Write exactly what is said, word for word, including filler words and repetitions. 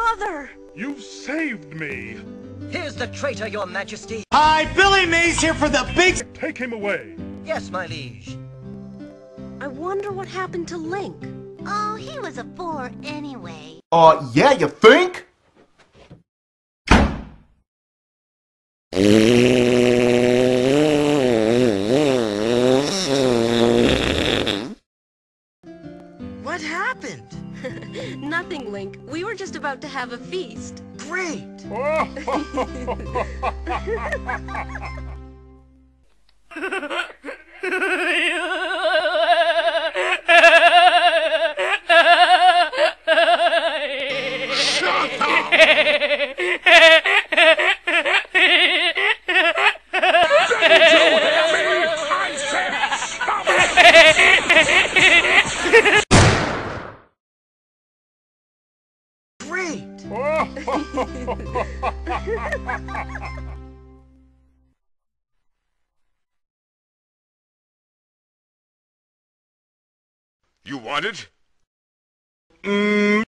Father! You've saved me! Here's the traitor, your majesty. Hi, Billy Mays here for the big... Take him away! Yes, my liege. I wonder what happened to Link. Oh, he was a bore anyway. Uh, yeah, you think? What happened? Nothing, Link. We were just about to have a feast. Great! Shut up! Did you hear me? I said stop it! Great! You want it? Mm.